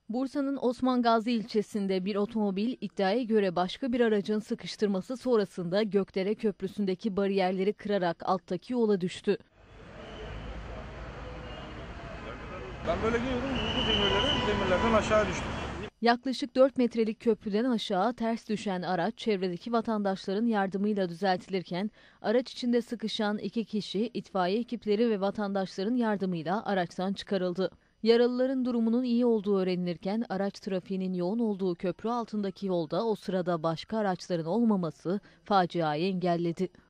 Bursa'nın Osman Gazi ilçesinde bir otomobil iddiaya göre başka bir aracın sıkıştırması sonrasında Gökdere Köprüsü'ndeki bariyerleri kırarak alttaki yola düştü. Ben böyle gidiyordum, bu demirlerden aşağı düştüm. Yaklaşık 4 metrelik köprüden aşağı ters düşen araç çevredeki vatandaşların yardımıyla düzeltilirken araç içinde sıkışan 2 kişi itfaiye ekipleri ve vatandaşların yardımıyla araçtan çıkarıldı. Yaralıların durumunun iyi olduğu öğrenilirken araç trafiğinin yoğun olduğu köprü altındaki yolda o sırada başka araçların olmaması faciayı engelledi.